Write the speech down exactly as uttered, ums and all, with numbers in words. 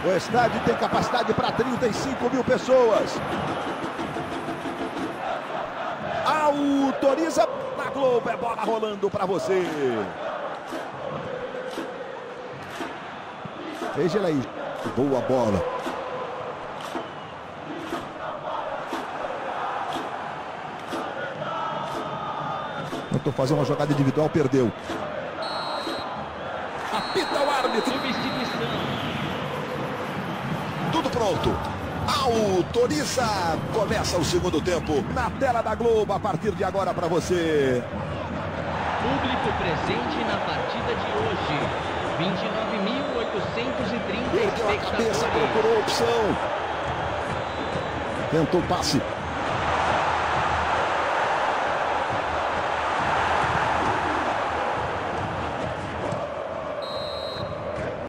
O estádio tem capacidade para trinta e cinco mil pessoas. Autoriza na Globo, é bola rolando para você. Veja ele aí, boa bola. Tentou fazer uma jogada individual, perdeu. Apita o árbitro. Tudo pronto. Autoriza. Começa o segundo tempo na tela da Globo a partir de agora para você. Público presente na partida de hoje. vinte e nove mil oitocentos e trinta Perdeu a cabeça, espectadores. procurou opção. Tentou o passe.